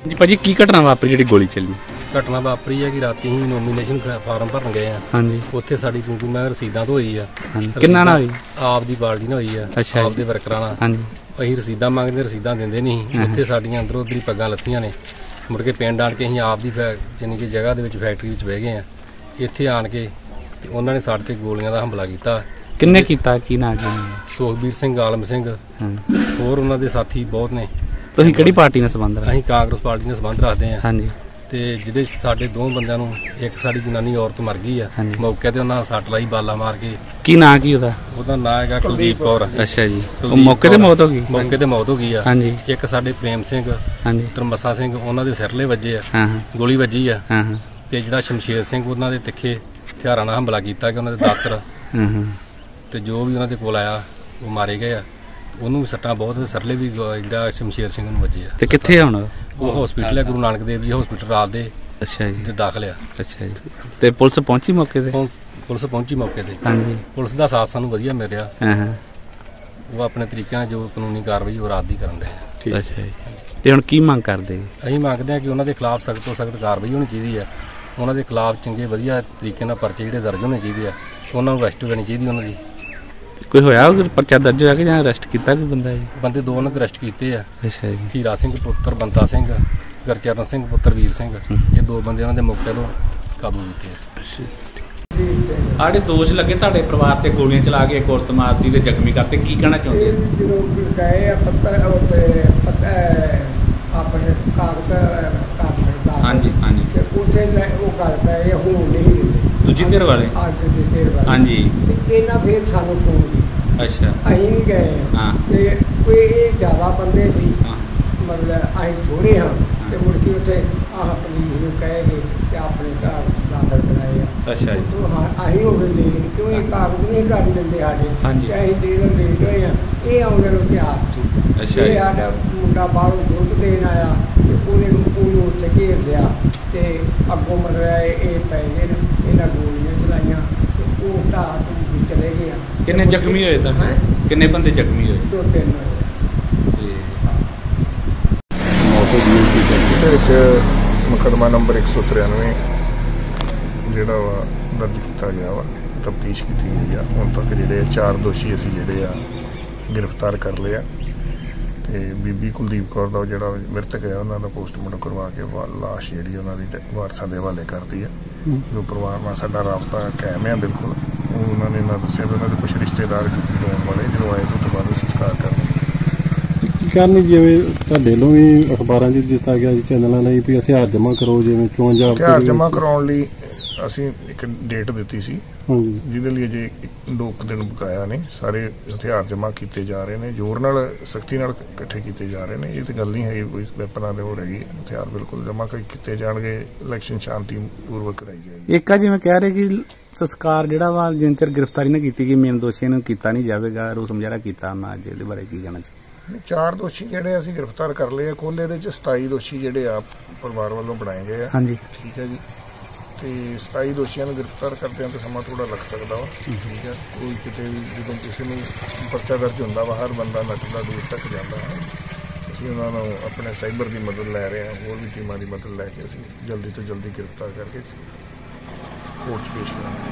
जी भाजी की घटना वापरी जी गोली चली? घटना वापरी है कि राती ही नोमीनेशन फार्म भरन गए हैं। हाँ जी। उत्थे साडी क्योंकि मैं रसीदां तो होई आ। किन्ना ना होई? आप दी पार्टी ना होई आ। अच्छा आप दे वर्करां नाल। हाँ जी। ਅਸੀਂ ਰਸੀਦਾਂ ਮੰਗਦੇ ਰਸੀਦਾਂ ਦਿੰਦੇ ਨਹੀਂ। ਉੱਥੇ ਸਾਡੀਆਂ ਅੰਦਰੋਂ ਉੱਧਰੀ ਪੱਗਾਂ ਲੱਥੀਆਂ ਨੇ। ਮੁੜ ਕੇ ਪਿੰਡ ਆਣ ਕੇ ਅਸੀਂ ਆਪ ਦੀ ਜਾਨੀ ਕਿ ਜਗ੍ਹਾ ਦੇ ਵਿੱਚ ਫੈਕਟਰੀ ਵਿੱਚ ਬਹਿ ਗਏ ਆ। ਇੱਥੇ ਆਣ ਕੇ ਤੇ ਉਹਨਾਂ ਨੇ ਸਾਡੇ ਤੇ ਗੋਲੀਆਂ ਦਾ ਹਮਲਾ ਕੀਤਾ। ਕਿੰਨੇ ਕੀਤਾ? ਕੀ ਨਾਂ ਜੀ? ਸੁਖਬੀਰ ਸਿੰਘ, ਆਲਮ ਸਿੰਘ, ਹੋਰ ਉਹਨਾਂ ਦੇ ਸਾਥੀ ਬਹੁਤ ਨੇ। ਤੁਸੀਂ ਕਿਹੜੀ ਪਾਰਟੀ ਨਾਲ ਸੰਬੰਧ ਰੱਖਦੇ? ਅਸੀਂ ਕਾਂਗਰਸ ਪਾਰਟੀ ਨਾਲ ਸੰਬੰਧ ਰੱਖਦੇ ਆ। ਹਾਂਜੀ। ਤੇ ਜਿਹਦੇ ਸਾਡੇ ਦੋ ਬੰਦਿਆਂ ਨੂੰ ਇੱਕ ਸਾਡੀ ਜਨਾਨੀ ਔਰਤ ਮਰ ਗਈ ਆ ਮੌਕੇ ਤੇ, ਉਹਨਾਂ ਸੱਟ ਲਾਈ ਬਾਲਾ ਮਾਰ ਕੇ। ਕੀ ਨਾਂ ਕੀ ਉਹਦਾ? ਉਹਦਾ ਨਾਂ ਹੈਗਾ ਕੁਲਦੀਪ ਕੌਰ। ਅੱਛਾ ਜੀ। ਉਹ ਮੌਕੇ ਤੇ ਮੌਤ ਹੋ ਗਈ? ਮੌਕੇ ਤੇ ਮੌਤ ਹੋ ਗਈ ਆ। ਹਾਂਜੀ। ਇੱਕ ਸਾਡੇ ਪ੍ਰੇਮ ਸਿੰਘ, ਹਾਂਜੀ, ਪੁੱਤਰ ਮੱਸਾ ਸਿੰਘ, ਉਹਨਾਂ ਦੇ ਸਿਰਲੇ ਵੱਜੇ ਆ। ਹਾਂ। ਗੋਲੀ ਵੱਜੀ ਆ। ਹਾਂ। ਤੇ ਜਿਹੜਾ ਸ਼ਮਸ਼ੇਰ ਸਿੰਘ, ਉਹਨਾਂ ਦੇ ਤਿੱਖੇ ਹਥਿਆਰਾਂ ਨਾਲ ਹਮਲਾ ਕੀਤਾ ਕਿ ਉਹਨਾਂ ਦੇ ਦਾਤਰ ਤੇ ਜੋ ਵੀ ਉਹਨਾਂ ਦੇ ਕੋਲ ਆਇਆ ਉਹ ਮਾਰੇ ਗਏ ਆ। ਉਹਨੂੰ ਵੀ ਸੱਟਾਂ ਬਹੁਤ, ਸਿਰਲੇ ਵੀ ਜਿਹੜਾ ਸ਼ਮਸ਼ੇਰ ਸਿੰਘ ਨੂੰ ਵੱਜੇ ਆ। ਤੇ ਕਿੱਥੇ ਹੁਣ ਉਹ ਹਸਪੀਟਲ ਹੈ, ਗੁਰੂ ਨਾਨਕ ਦੇਵ ਜੀ ਹਸਪੀਟਲ ਰਾਤ ਦੇ। ਅੱਛਾ ਜੀ। ਤੇ ਦਾਖਲ ਆ। ਅੱਛਾ ਜੀ। ਤੇ ਪੁਲਿਸ ਪਹੁੰਚੀ ਮੌਕੇ ਤੇ? ਪੁਲਿਸ ਪਹੁੰਚੀ ਮੌਕੇ ਤੇ। ਹਾਂਜੀ। ਪੁਲਿਸ ਦਾ ਸਾਥ ਸਾਨੂੰ ਵਧੀਆ ਮਿਲ ਰਿਹਾ। ਹਾਂ। ਉਹ ਆਪਣੇ ਤਰੀਕੇ ਨਾਲ ਜੋ ਕਾਨੂੰਨੀ ਕਾਰਵਾਈ ਉਹ ਰਾਤ ਦੀ ਕਰਨ ਰਹੇ ਆ। ਅੱਛਾ ਜੀ। ਤੇ ਹੁਣ ਕੀ ਮੰਗ ਕਰਦੇ? ਅਸੀਂ ਮੰਗਦੇ ਹਾਂ ਕਿ ਉਹਨਾਂ ਦੇ ਖਿਲਾਫ ਸਖਤ ਤੋਂ ਸਖਤ ਕਾਰਵਾਈ ਹੋਣੀ ਚਾਹੀਦੀ ਹੈ। ਉਹਨਾਂ ਦੇ ਖਿਲਾਫ ਚੰਗੇ ਵਧੀਆ ਤਰੀਕੇ ਨਾਲ ਪਰਚੇ ਜਿਹੜੇ ਦਰਜ ਹੋਣੇ ਚਾਹੀਦੇ ਆ। ਉਹਨਾਂ ਨੂੰ ਅਰੈਸਟ ਕਰਨੀ ਚਾਹੀਦੀ ਉਹਨਾਂ ਦੀ। ਕੋਈ ਹੋਇਆ ਪਰਚਾ ਦਰਜ ਹੋਇਆ ਕਿ ਜਾਂ ਅਰੈਸਟ ਕੀਤਾ ਕੋਈ ਬੰਦਾ ਜੀ? ਬੰਦੇ ਦੋ ਉਹਨਾਂ ਦੇ ਅਰੈਸਟ ਕੀਤੇ ਆ। ਅੱਛਾ ਜੀ। ਹੀਰਾ ਸਿੰਘ ਪੁੱਤਰ ਬੰਤਾ ਸਿੰਘ, ਗੁਰਚਰਨ ਸਿੰਘ ਪੁੱਤਰ ਵੀਰ ਸਿੰਘ, ਇਹ ਦੋ ਬੰਦੇ ਉਹਨਾਂ ਦੇ ਮੌਕੇ ਤੋਂ ਕਾਬੂ ਕੀਤੇ ਆ। ਆੜੇ ਦੋਸ਼ ਲੱਗੇ ਤੁਹਾਡੇ ਪਰਿਵਾਰ ਤੇ ਗੋਲੀਆਂ ਚਲਾ ਕੇ ਇੱਕ ਔਰਤ ਮਾਰਤੀ ਤੇ ਜ਼ਖਮੀ ਕਰਤੇ, ਕੀ ਕਹਿਣਾ ਚਾਹੁੰਦੇ? ਜਦੋਂ ਗਏ ਆ ਆਪਣੇ ਕਾਗਜ਼ ਹਾਂਜੀ ਹਾਂਜੀ ਤੇ ਉੱਥੇ ਉਹ ਗੱਲ ਪਏ ਹੁਣ ਨਹੀਂ ਦਿੰਦੇ ਦੂਜੀ ਧਿਰ ਵਾਲੇ। ਹਾਂਜੀ। ਤੇ ਇਹਨਾਂ ਫਿਰ ਸਾਨੂੰ ਫੋਨ ਕੀਤਾ। ਅੱਛਾ। ਅਸੀਂ ਵੀ ਗਏ ਹਾਂ। ਤੇ ਕੋਈ ਇਹ ਜ਼ਿਆਦਾ ਬੰਦੇ ਸੀ, ਮਤਲਬ ਅਸੀਂ ਥੋੜੇ ਹਾਂ। ਤੇ ਮੁੜ ਕੇ ਉੱਥੇ ਆਹ ਪੁਲਿਸ ਨੂੰ ਕਹੇ ਗਏ ਤੇ ਆਪਣੇ ਘਰ ਦਾਖਲ ਕਰਾਏ ਆ। ਅੱਛਾ ਜੀ। ਅਸੀਂ ਹੋ ਗਏ ਲੇਟ, ਕਿਉਂ ਇਹ ਕਾਗਜ਼ ਨਹੀਂ ਕਰ ਦਿੰਦੇ ਸਾਡੇ। ਹਾਂਜੀ। ਤੇ ਅਸੀਂ ਲੇਟ ਹੋਏ ਆ। ਇਹ ਆਉਂਦੇ ਨੂੰ ਤਿਆਰ ਸੀ। ਅੱਛਾ ਜੀ। ਸਾਡਾ ਮੁੰਡਾ ਬਾਹਰੋਂ ਦੁੱਧ ਦੇਣ ਆਇਆ ਤੇ ਉਹਨੂੰ ਉੱਥੇ ਘੇਰ ਲਿਆ ਤੇ ਅੱਗੋਂ ਮਤਲਬ ਇਹ ਪੈ ਗਏ ਨੇ, ਇਹਨਾਂ ਗੋਲੀਆਂ ਚਲਾਈਆਂ ਤੇ ਉਹ ਢਾਹ ਤੋਂ ਚਲੇ ਗਏ। ਕਿੰਨੇ ਜ਼ਖਮੀ ਹੋਏ ਤਾਂ? ਕਿੰਨੇ ਬੰਦੇ ਜ਼ਖਮੀ ਹੋਏ? 2-3 ਹੋਏ। ਇਹਦੇ ਵਿੱਚ ਮੁਕੱਦਮਾ ਨੰਬਰ 193 ਜਿਹੜਾ ਵਾ ਦਰਜ ਕੀਤਾ ਗਿਆ ਵਾ। ਤਫਤੀਸ਼ ਕੀਤੀ ਗਈ ਆ। ਹੁਣ ਤੱਕ ਜਿਹੜੇ 4 ਦੋਸ਼ੀ ਅਸੀਂ ਜਿਹੜੇ ਆ ਗ੍ਰਿਫਤਾਰ ਕਰ ਲਏ ਆ। ਤੇ ਬੀਬੀ ਕੁਲਦੀਪ ਕੌਰ ਦਾ ਜਿਹੜਾ ਮ੍ਰਿਤਕ ਹੈ ਉਹਨਾਂ ਦਾ ਪੋਸਟਮਾਰਟਮ ਕਰਵਾ ਕੇ ਲਾਸ਼ ਜਿਹੜੀ ਉਹਨਾਂ ਦੀ ਵਾਰਸਾਂ ਦੇ ਹਵਾਲੇ ਕਰਤੀ ਆ। ਜੋ ਪਰਿਵਾਰ ਨਾਲ ਸਾਡਾ ਰਾਬਤਾ ਕਾਇਮ ਹੈ ਬਿਲਕੁਲ। ਉਹ ਉਹਨਾਂ ਨੇ ਦੱਸਿਆ ਵੀ ਉਹਨਾਂ ਦੇ ਕੁਛ ਰਿਸ਼ਤੇਦਾਰ ਹੋਣ ਵਾਲੇ ਜਦੋਂ ਆਏ ਤੋਂ ਬਾਅਦ ਸੰਸਕਾਰ ਕਰਨਾ। ਕਰਨ ਜਿਵੇਂ ਤੁਹਾਡੇ ਵੱਲੋਂ ਵੀ ਅਖਬਾਰਾਂ 'ਚ ਦਿੱਤਾ ਗਿਆ ਜੀ ਚੈਨਲਾਂ ਲਈ ਵੀ ਹਥਿਆਰ ਜਮ੍ਹਾਂ ਕਰੋ, ਜਿਵੇਂ ਚੋਣ ਜਾਬਤੇ ਹਥਿਆਰ ਜਮ੍ਹਾਂ ਕਰਾਉਣ ਲਈ ਅਸੀਂ ਇੱਕ ਡੇਟ ਦਿੱਤੀ ਸੀ। ਹਾਂਜੀ। ਜਿਹਦੇ ਲਈ ਅਜੇ 2 ਦਿਨ ਬਕਾਇਆ ਨੇ। ਸਾਰੇ ਹਥਿਆਰ ਜਮ੍ਹਾਂ ਕੀਤੇ ਜਾ ਰਹੇ ਨੇ, ਜ਼ੋਰ ਨਾਲ ਸਖਤੀ ਨਾਲ ਇਕੱਠੇ ਕੀਤੇ ਜਾ ਰਹੇ ਨੇ। ਇਹ ਤਾਂ ਗੱਲ ਨਹੀਂ ਹੈਗੀ ਕੋਈ ਵੈਪਨਾਂ ਦੇ ਹੋ ਰਹੀ। ਹਥਿਆਰ ਬਿਲਕੁਲ ਜਮ੍ਹਾਂ ਕੀਤੇ ਜਾਣਗੇ। ਇਲੈਕਸ਼ਨ ਸ਼ਾਂਤੀ ਪੂਰਵਕ ਕਰਾਈ ਜਾਏਗੀ। ਇੱਕ ਜਿਵੇਂ ਕਹਿ ਰਹੇ ਕਿ ਸੰਸਕਾਰ ਜਿਹੜਾ ਵਾ ਜਿੰਨ ਚਿਰ ਗ੍ਰਿਫਤਾਰੀ ਨਾ ਕੀਤੀ ਗਈ ਮੇਨ ਦੋਸ਼ੀਆਂ ਨੂੰ ਕੀਤਾ ਨਹੀਂ ਜਾਵੇਗਾ, ਰੋਸ ਮੁਜ਼ਾਹਰਾ ਕੀਤਾ ਉਹਨਾਂ ਅੱਜ। ਇਹਦੇ ਬਾਰੇ ਕੀ ਕਹਿਣਾ ਚਾਹੀਦਾ? 4 ਦੋਸ਼ੀ ਜਿਹੜੇ ਅਸੀਂ ਗ੍ਰਿਫਤਾਰ ਕਰ ਲਏ ਆ। ਕੁੱਲ ਇਹਦੇ 'ਚ 27 ਦੋਸ਼ੀ ਜਿਹੜੇ ਆ ਪਰਿਵਾਰ ਵੱਲੋਂ ਬਣਾਏ ਗਏ ਆ। ਹਾਂਜੀ। ਠੀਕ ਹੈ ਜੀ। ਤੇ 27 ਦੋਸ਼ੀਆਂ ਨੂੰ ਗ੍ਰਿਫਤਾਰ ਕਰਦਿਆਂ ਤਾਂ ਸਮਾਂ ਥੋੜਾ ਲੱਗ ਸਕਦਾ ਵਾ। ਠੀਕ ਹੈ। ਕੋਈ ਕਿਤੇ ਵੀ ਜਦੋਂ ਕਿਸੇ ਨੂੰ ਪਰਚਾ ਦਰਜ ਹੁੰਦਾ ਵਾ, ਹਰ ਬੰਦਾ ਨੱਠਦਾ ਦੂਰ ਤੱਕ ਜਾਂਦਾ ਹੈ। ਅਸੀਂ ਉਹਨਾਂ ਨੂੰ ਆਪਣੇ ਸਾਈਬਰ ਦੀ ਮਦਦ ਲੈ ਰਹੇ ਹਾਂ, ਹੋਰ ਵੀ ਟੀਮਾਂ ਦੀ ਮਦਦ ਲੈ ਕੇ ਅਸੀਂ ਜਲਦੀ ਤੋਂ ਜਲਦੀ ਗ੍ਰਿਫਤਾਰ ਕਰਕੇ ਕੋਰਟ 'ਚ ਪੇਸ਼ ਕਰਾਂਗੇ।